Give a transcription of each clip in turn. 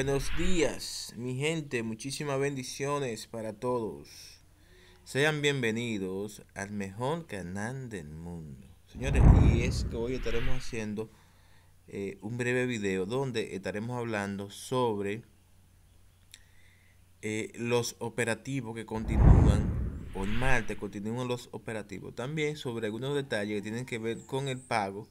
Buenos días, mi gente, muchísimas bendiciones para todos. Sean bienvenidos al mejor canal del mundo. Señores, y es que hoy estaremos haciendo un breve video donde estaremos hablando sobre los operativos que continúan. Hoy martes continúan los operativos. También sobre algunos detalles que tienen que ver con el pago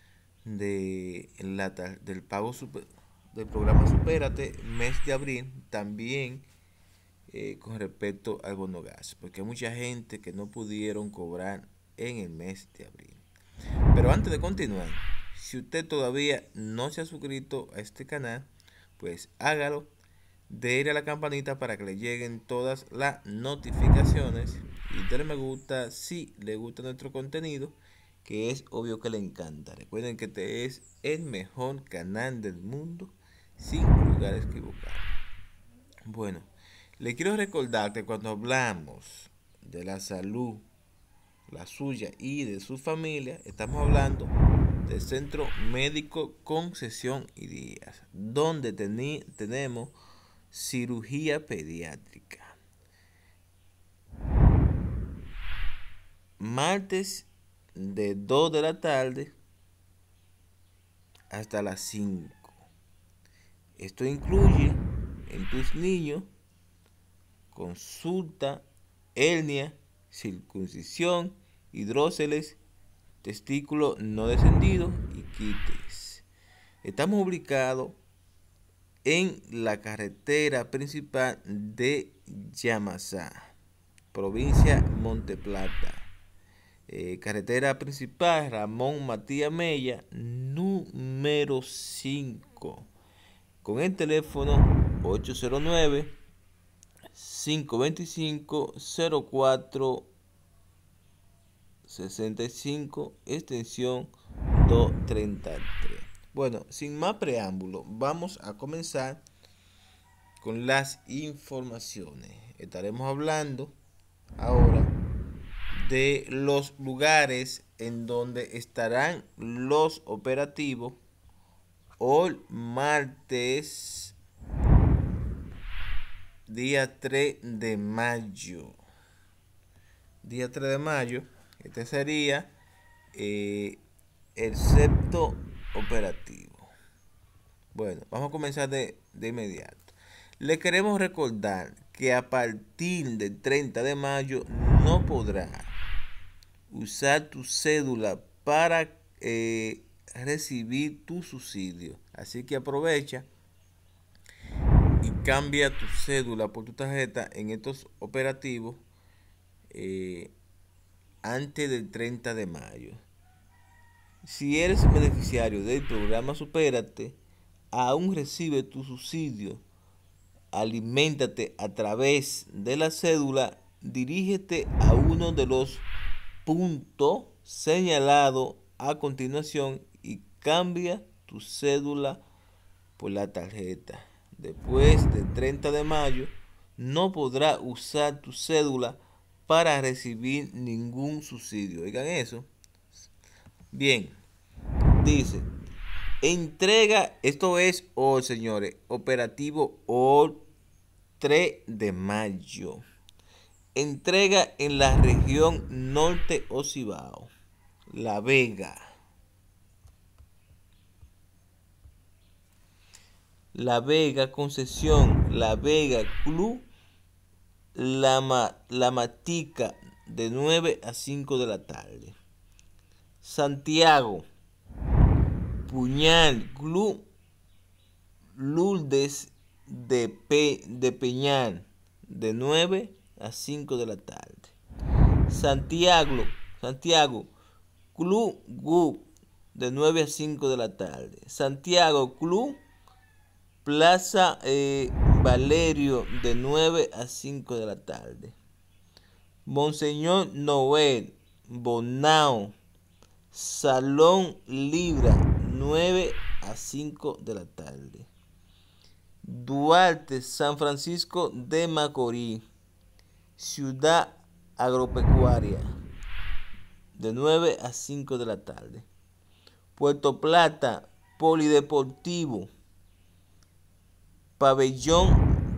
del pago del programa Supérate mes de abril. También con respecto al bono gas, porque hay mucha gente que no pudieron cobrar en el mes de abril. Pero antes de continuar, si usted todavía no se ha suscrito a este canal, pues hágalo, déle a la campanita para que le lleguen todas las notificaciones y denle me gusta si le gusta nuestro contenido, que es obvio que le encanta. Recuerden que este es el mejor canal del mundo, sin lugar a equivocar. Bueno, le quiero recordar que cuando hablamos de la salud, la suya y de su familia, estamos hablando del Centro Médico Concesión y Díaz, donde tenemos cirugía pediátrica. Martes de 2 de la tarde hasta las 5. Esto incluye en tus niños consulta, hernia, circuncisión, hidróceles, testículo no descendido y quites. Estamos ubicados en la carretera principal de Yamasá, provincia Monteplata. Carretera principal Ramón Matías Mella, número 5, con el teléfono 809-525-0465, extensión 233. Bueno, sin más preámbulo, vamos a comenzar con las informaciones. Estaremos hablando ahora de los lugares en donde estarán los operativos hoy martes día 3 de mayo. Día 3 de mayo, este sería el sexto operativo. Bueno, vamos a comenzar de inmediato. Le queremos recordar que a partir del 30 de mayo no podrá usar tu cédula para recibir tu subsidio. Así que aprovecha y cambia tu cédula por tu tarjeta en estos operativos antes del 30 de mayo. Si eres beneficiario del programa Supérate, aún recibe tu subsidio. Aliméntate a través de la cédula. Dirígete a uno de los puntos señalados a continuación y cambia tu cédula por la tarjeta. Después del 30 de mayo no podrá usar tu cédula para recibir ningún subsidio. Oigan eso. Bien, dice, entrega, esto es hoy, señores, operativo hoy 3 de mayo. Entrega en la región norte o Cibao, La Vega. La Vega, Concesión, La Vega, Club, La Matica, de 9 a 5 de la tarde. Santiago, Puñal, Club Lourdes de Peñal, de 9 a 5 de la tarde. Santiago, Club GUP, de 9 a 5 de la tarde. Santiago, Club Plaza Valerio, de 9 a 5 de la tarde. Monseñor Noel, Bonao, Salón Libra, 9 a 5 de la tarde. Duarte, San Francisco de Macorís, Ciudad Agropecuaria, de 9 a 5 de la tarde. Puerto Plata, Polideportivo, pabellón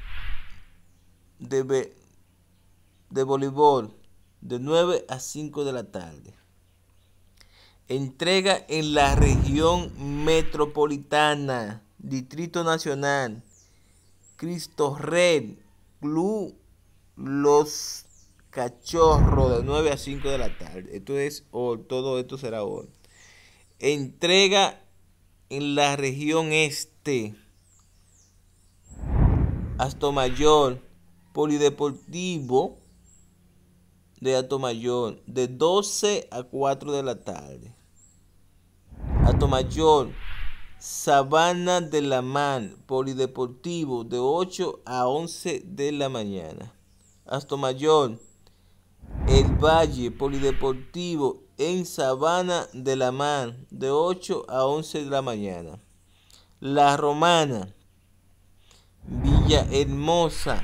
de voleibol de 9 a 5 de la tarde. Entrega en la región metropolitana, Distrito Nacional, Cristo Rey, Club Los Cachorros de 9 a 5 de la tarde. Esto es hoy, todo esto será hoy. Entrega en la región este, Atomayor, Polideportivo de Atomayor, de 12 a 4 de la tarde. Atomayor, Sabana de la Mar, Polideportivo, de 8 a 11 de la mañana. Atomayor, El Valle, Polideportivo en Sabana de la Mar, de 8 a 11 de la mañana. La Romana, Villahermosa,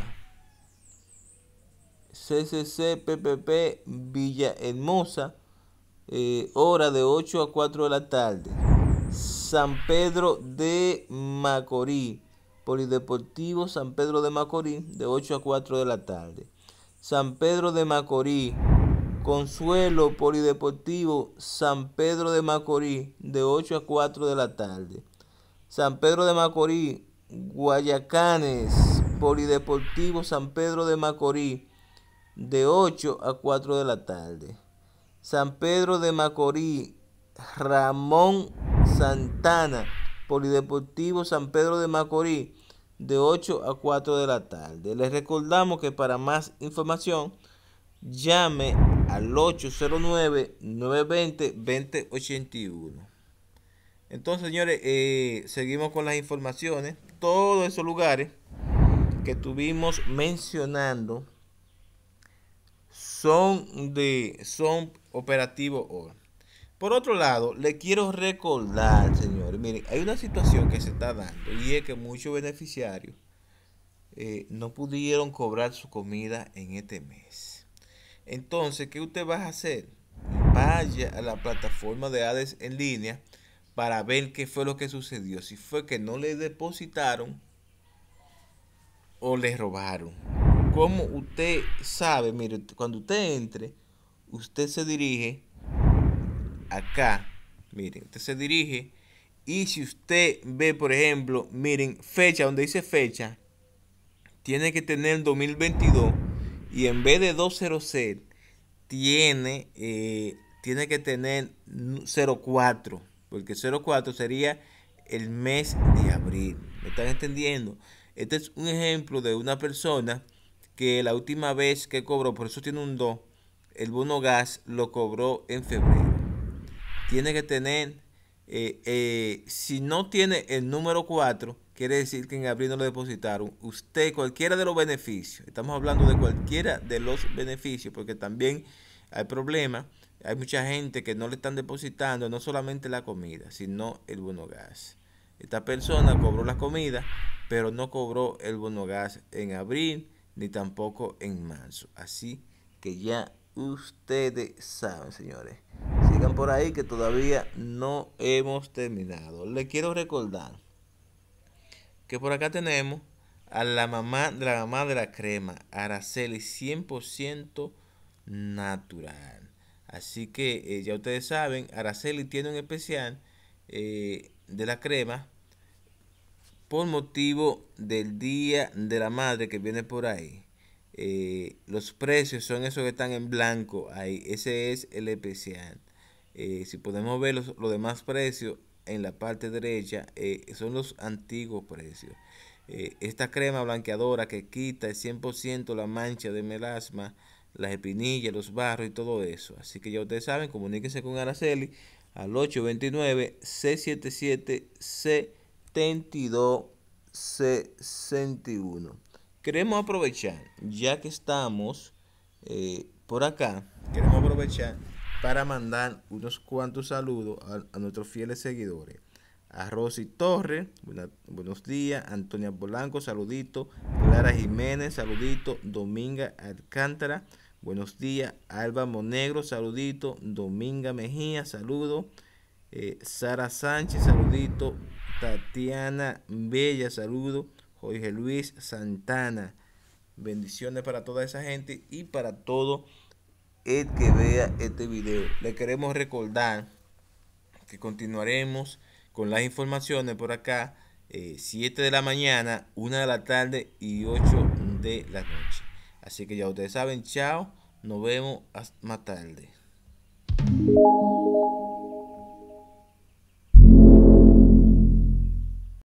CCC PPP Villahermosa, hora de 8 a 4 de la tarde. San Pedro de Macorís, Polideportivo San Pedro de Macorís, de 8 a 4 de la tarde. San Pedro de Macorís, Consuelo, Polideportivo San Pedro de Macorís, de 8 a 4 de la tarde. San Pedro de Macorís, Guayacanes, Polideportivo San Pedro de Macorís, de 8 a 4 de la tarde. San Pedro de Macorís, Ramón Santana, Polideportivo San Pedro de Macorís, de 8 a 4 de la tarde. Les recordamos que para más información llame al 809-920-2081. Entonces, señores, seguimos con las informaciones. Todos esos lugares que estuvimos mencionando son operativos hoy. Por otro lado, le quiero recordar, señores, miren, hay una situación que se está dando y es que muchos beneficiarios no pudieron cobrar su comida en este mes. Entonces, ¿qué usted va a hacer? Vaya a la plataforma de ADES en línea para ver qué fue lo que sucedió. Si fue que no le depositaron o le robaron. Como usted sabe, mire, cuando usted entre, usted se dirige acá, miren, usted se dirige y si usted ve, por ejemplo, miren, fecha, donde dice fecha, tiene que tener 2022 y en vez de 200 tiene que tener 04, porque 04 sería el mes de abril. ¿Me están entendiendo? Este es un ejemplo de una persona que la última vez que cobró, por eso tiene un 2, el bono gas lo cobró en febrero. Tiene que tener, si no tiene el número 4, quiere decir que en abril no lo depositaron. Usted, cualquiera de los beneficios, estamos hablando de cualquiera de los beneficios, porque también hay problemas. Hay mucha gente que no le están depositando no solamente la comida, sino el bono gas. Esta persona cobró la comida, pero no cobró el bono gas en abril, ni tampoco en marzo. Así que ya ustedes saben, señores. Sigan por ahí que todavía no hemos terminado. Les quiero recordar que por acá tenemos a la mamá de la crema, Araceli, 100% natural. Así que ya ustedes saben, Araceli tiene un especial de la crema por motivo del Día de la Madre que viene por ahí. Los precios son esos que están en blanco ahí. Ese es el especial. Si podemos ver los demás precios en la parte derecha, son los antiguos precios. Esta crema blanqueadora que quita el 100% la mancha de melasma, las espinillas, los barros y todo eso. Así que ya ustedes saben, comuníquense con Araceli al 829-677-7261. Queremos aprovechar, ya que estamos por acá, queremos aprovechar para mandar unos cuantos saludos a nuestros fieles seguidores. A Rosy Torres, buenos días. Antonia Polanco, saludito. Clara Jiménez, saludito. Dominga Alcántara, buenos días. Alba Monegro, saludito. Dominga Mejía, saludo. Sara Sánchez, saludito. Tatiana Bella, saludo. Jorge Luis Santana. Bendiciones para toda esa gente y para todo el que vea este video. Le queremos recordar que continuaremos con las informaciones por acá, 7 de la mañana, 1 de la tarde y 8 de la noche. Así que ya ustedes saben, chao, nos vemos más tarde.